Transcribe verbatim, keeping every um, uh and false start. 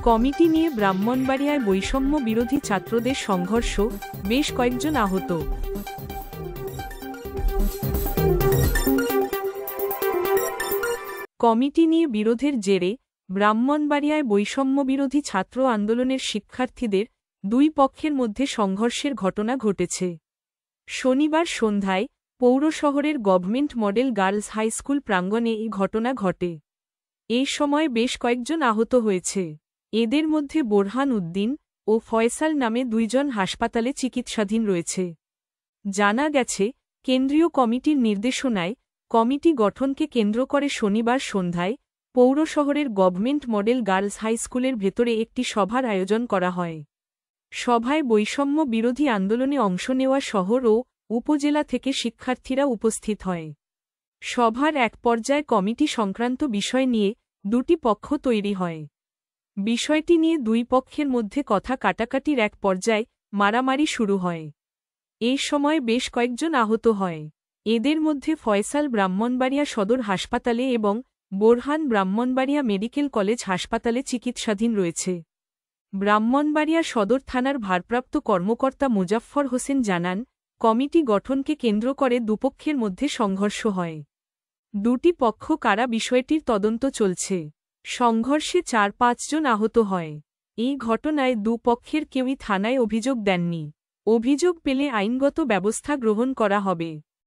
Committee নিয়ে ব্রাহ্মণবাড়িয়ায় বৈষম্য বিরোধী ছাত্রদের সংঘর্ষ, বেশ কয়েকজন আহত। কমিটি নিয়ে বিরোধের জেরে ব্রাহ্মণবাড়িয়ায় বৈষম্য বিরোধী ছাত্র আন্দোলনের শিক্ষার্থীদের দুই পক্ষের মধ্যে সংঘর্ষের ঘটনা ঘটেছে। শনিবার সন্ধ্যায় পৌর শহরের government model girls high school প্রাঙ্গণে এই ঘটনা ঘটে। এই সময় বেশ কয়েকজন আহত হয়েছে। এদের মধ্যে বোরহান উদ্দিন ও ফয়সাল নামে দুইজন হাসপাতালে চিকিৎসাধীন রয়েছে। জানা গেছে, কেন্দ্রীয় কমিটির নির্দেশনায় কমিটি গঠনকে কেন্দ্র করে শনিবার সন্ধ্যায় পৌর শহরের গভর্নমেন্ট মডেল গার্লস হাই স্কুলের ভেতরে একটি সভার আয়োজন করা হয়। সভায় বৈষম্য বিরোধী আন্দোলনে অংশ নেওয়া শহর ও উপজেলা থেকে শিক্ষার্থীরা উপস্থিত হয়। সভার এক পর্যায়ে কমিটি সংক্রান্ত বিষয় নিয়ে দুটি পক্ষ তৈরি হয়। বিষয়টি নিয়ে দুই পক্ষের মধ্যে কথা কাটাকাটির এক পর্যায়ে মারামারি শুরু হয়। এই সময় বেশ কয়েকজন আহত হয়। এদের মধ্যে ফয়সাল ব্রাহ্মণবাড়িয়া সদর হাসপাতালে এবং বোরহান ব্রাহ্মণবাড়িয়া মেডিকেল কলেজ হাসপাতালে চিকিৎসাধীন রয়েছে। ব্রাহ্মণবাড়িয়া সদর থানার ভারপ্রাপ্ত কর্মকর্তা মুজাফফর হোসেন জানান, কমিটি গঠনকে কেন্দ্র করে দুপক্ষের মধ্যে সংঘর্ষ হয়। দুটি পক্ষ কারা বিষয়টির তদন্ত চলছে। সংঘর্ষে চার পাঁচজন আহত হয়। এই ঘটনায় দুপক্ষের কেউই থানায় অভিযোগ দেননি। অভিযোগ পেলে আইনগত ব্যবস্থা গ্রহণ করা হবে।